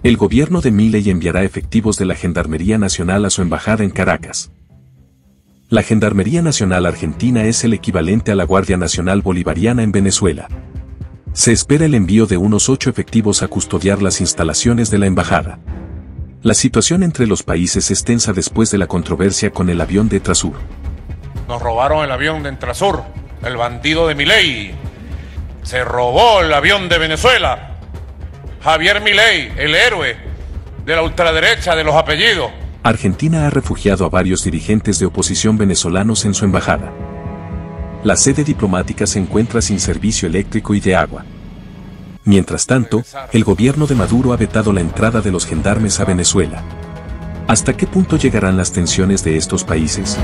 El gobierno de Milei enviará efectivos de la Gendarmería Nacional a su embajada en Caracas. La Gendarmería Nacional Argentina es el equivalente a la Guardia Nacional Bolivariana en Venezuela. Se espera el envío de unos 8 efectivos a custodiar las instalaciones de la embajada. La situación entre los países es tensa después de la controversia con el avión de Entrasur. Nos robaron el avión de Entrasur, el bandido de Milei. Se robó el avión de Venezuela. Javier Milei, el héroe de la ultraderecha de los apellidos. Argentina ha refugiado a varios dirigentes de oposición venezolanos en su embajada. La sede diplomática se encuentra sin servicio eléctrico y de agua. Mientras tanto, el gobierno de Maduro ha vetado la entrada de los gendarmes a Venezuela. ¿Hasta qué punto llegarán las tensiones de estos países?